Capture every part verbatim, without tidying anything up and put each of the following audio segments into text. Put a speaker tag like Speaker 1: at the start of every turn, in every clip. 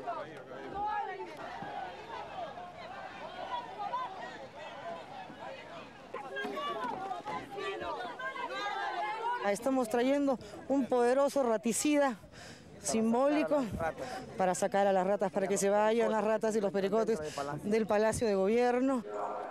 Speaker 1: Estamos trayendo un poderoso raticida simbólico para sacar a las ratas, para que se vayan las ratas y los pericotes del Palacio de Gobierno.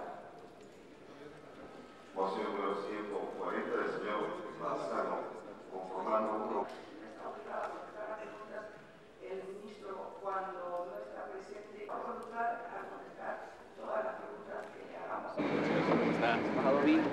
Speaker 2: El ministro, cuando no está presente, va a voluntad a contestar todas las preguntas que le hagamos.
Speaker 3: Está embajador bien.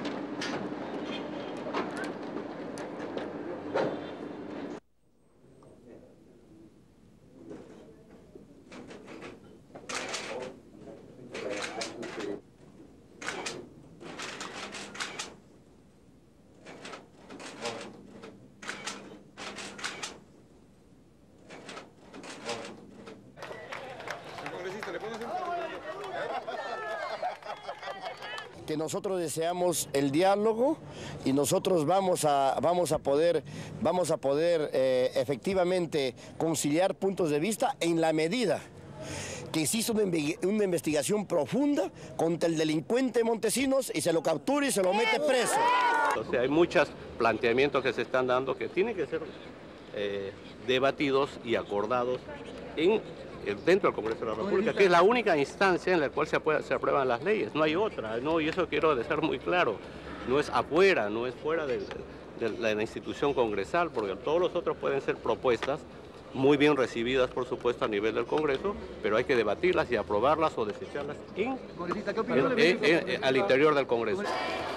Speaker 4: Que nosotros deseamos el diálogo y nosotros vamos a, vamos a poder, vamos a poder eh, efectivamente conciliar puntos de vista en la medida que existe una, una investigación profunda contra el delincuente Montesinos y se lo captura y se lo mete preso.
Speaker 3: O sea, hay muchos planteamientos que se están dando que tienen que ser eh, debatidos y acordados en dentro del Congreso de la República, que es la única instancia en la cual se, aprueban, se aprueban las leyes, no hay otra, ¿no? Y eso quiero dejar muy claro, no es afuera, no es fuera de, de, de la institución congresal, porque todos los otros pueden ser propuestas muy bien recibidas, por supuesto, a nivel del Congreso, pero hay que debatirlas y aprobarlas o desecharlas en, en, en, en, al interior del Congreso.